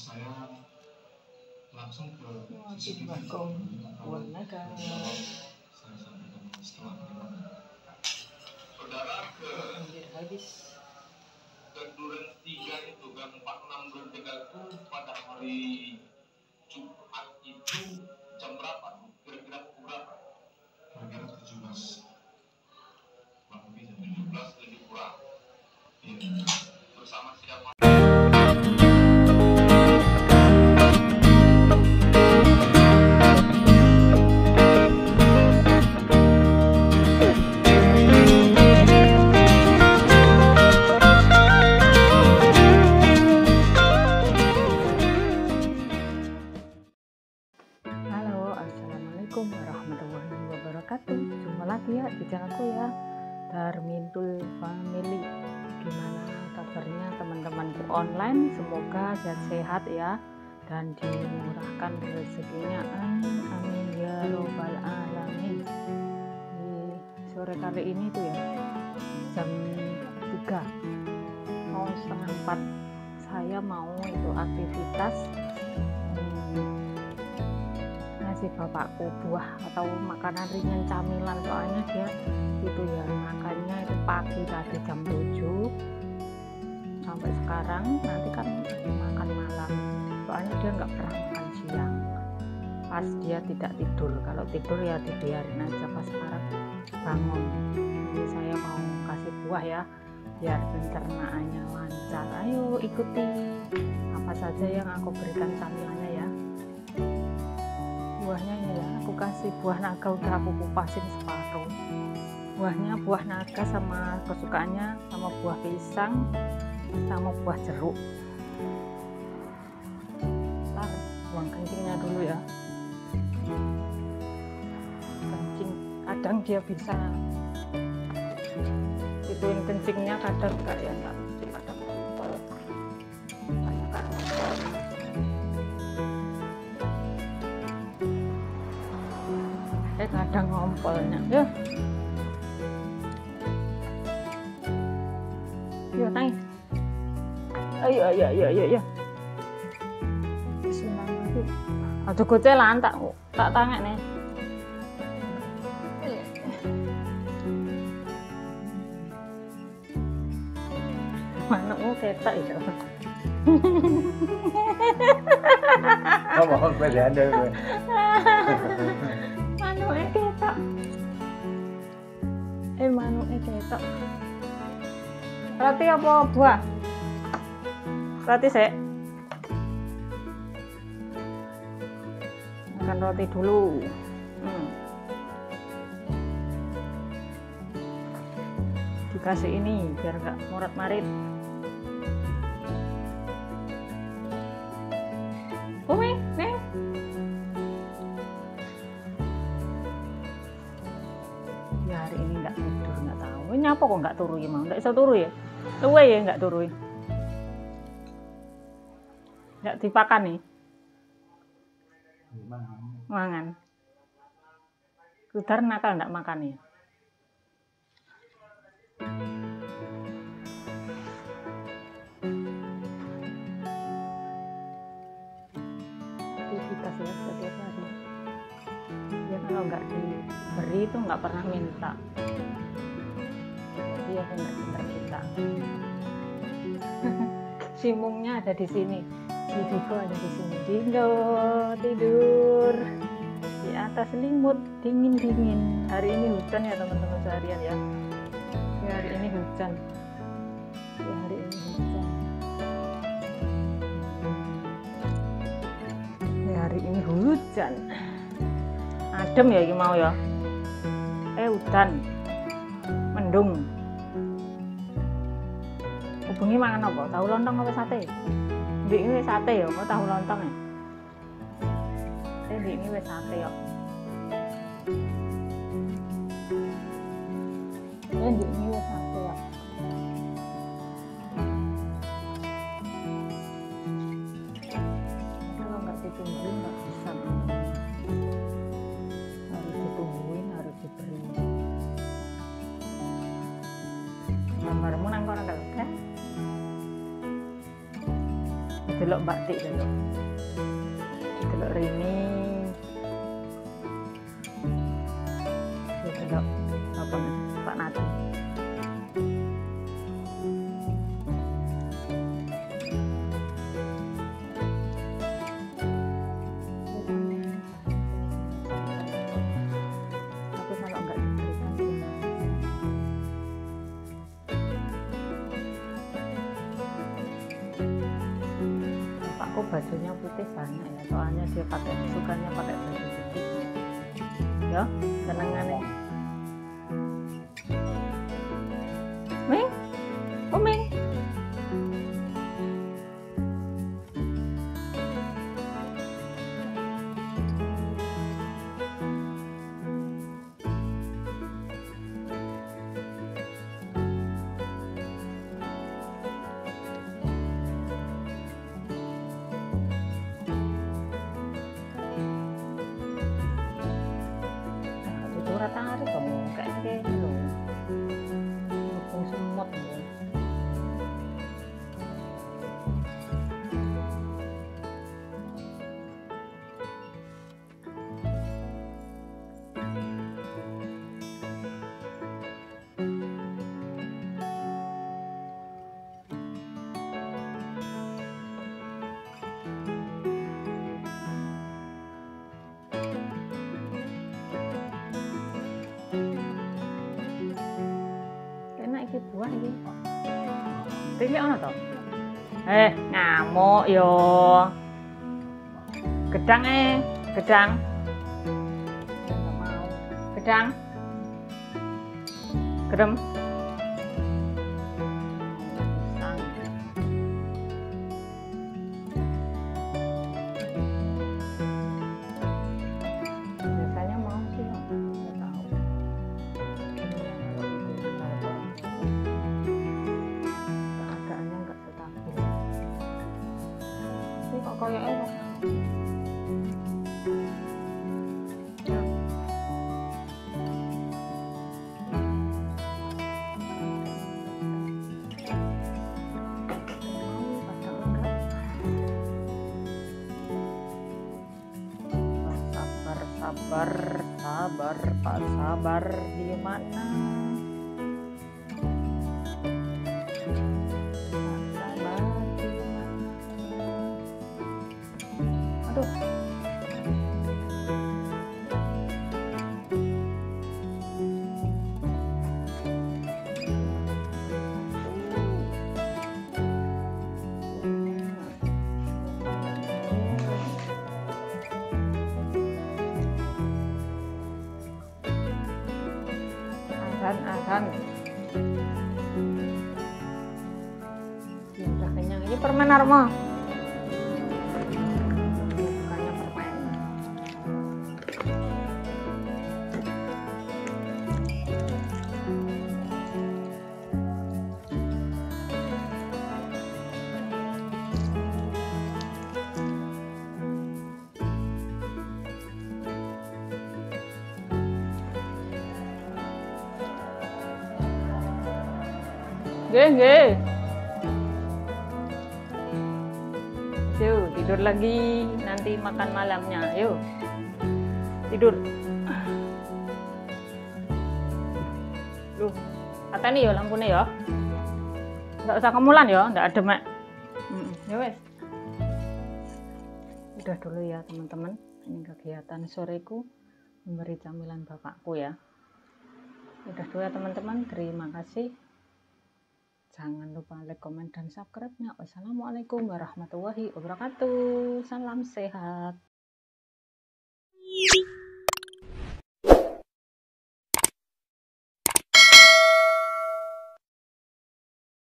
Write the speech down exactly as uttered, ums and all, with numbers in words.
saya langsung ke wajib bakong buah naga. Saya sampaikan setelah saudara ke Hampir habis. ke Duren tiga itu gang empat puluh enam Duren tiga itu pada hari Jumat itu jam berapa? Kira-kira pukul berapa? Kira-kira tujuh belas. Kurang lebih jam tujuh belas lebih kurang. Iya. Bersama siapa? Assalamualaikum warahmatullahi wabarakatuh. Jumpa lagi ya di channelku ya, Darmintul Family. Gimana kabarnya teman-temanku online? Semoga sehat-sehat ya dan dimurahkan rezekinya, amin amin ya robbal alamin. Di sore kali ini tuh ya jam tiga mau setengah empat saya mau itu aktivitas si bapakku buah atau makanan ringan camilan, soalnya dia itu ya makannya itu pagi tadi jam tujuh sampai sekarang, nanti kan makan malam, soalnya dia nggak pernah makan siang pas dia tidak tidur. Kalau tidur ya dibiarin aja, pas sekarang bangun. Jadi saya mau kasih buah ya biar pencernaannya lancar. Ayo ikuti apa saja yang aku berikan camilannya ya. Buahnya ini ya, aku kasih buah naga, udah aku kupasin separuh. Buahnya buah naga sama kesukaannya sama buah pisang sama buah jeruk. Ntar buang kencingnya dulu ya. Kencing kadang dia bisa ituin kencingnya, kadang enggak ya, enggak kadang ngompol. Eh kadang ngompolnya ya. Yuk nangis. Ayo ayo ayo ayo ayo. Bismillahirrahmanirrahim. Aduh gocelan tak tak tangek nih. Manukmu ketok itu. Ngomong gue ada gue. Manuke ketok. Eh manuke ketok. Roti apa buah? Roti sih. Makan roti dulu. Hmm. Dikasih ini biar nggak morat-marit. Umi, nih. Ya hari ini nggak tidur, nggak tahu. Ini apa kok nggak turu ya mau? Nggak bisa turu ya? Luwe ya nggak turu. Nggak dipakan nih. Mangan. Kudar nakal nggak makan ya? Aktivitas ya setiap hari. Dia kalau nggak diberi itu nggak pernah minta. Dia nggak pintar kita. Simungnya ada di sini, si Diko ada di sini. Dingo tidur di atas selimut dingin dingin. Hari ini hujan ya teman-teman seharian ya. Ya hari ini hujan. Ya hari ini hujan. Ya hari ini hujan. Adem ya ini mau ya. Eh hujan, mendung. Hubungi mangan apa? Tahu lontong apa sate? Di ini sate ya, mau tahu lontong ya? Eh di ini wes sate ya. Eh di ini wes sate ya. Kalau nggak ditungguin nggak bisa. Harus ditungguin, harus diberi. Gambarmu nang kono kan? delok Mbak Tik delok. Delok Rini. Delok apa Pak Nati. Tapi kalau enggak diberikan Bapakku bajunya putih banyak ya, soalnya dia pakai sukanya pakai baju putih. Ya, senengane. Ming, oh Ming. Tarik kamu kayak gitu ngepung semut ya. Buah iki. Iki ono to? Eh, ngamuk yo. Gedang eh, gedang. Enggak mau. Gedang. Gerem. Biasanya mau sih, enggak tahu. Kayak enak. Sabar, sabar, sabar, Pak sabar di mana? Aduh. Azan, azan. Udah kenyang. Ini permen Armo. Nggih, nggih. Yuk, tidur lagi. Nanti makan malamnya. Yuk. Tidur. Duh, pateni ya lampunya ya. Enggak usah kemulan ya, enggak ada mak. Hmm, ya wes. Udah dulu ya, teman-teman. Ini kegiatan soreku memberi camilan bapakku ya. Udah dulu ya, teman-teman. Terima kasih. Jangan lupa like, komen, dan subscribe-nya. Wassalamualaikum warahmatullahi wabarakatuh. Salam sehat.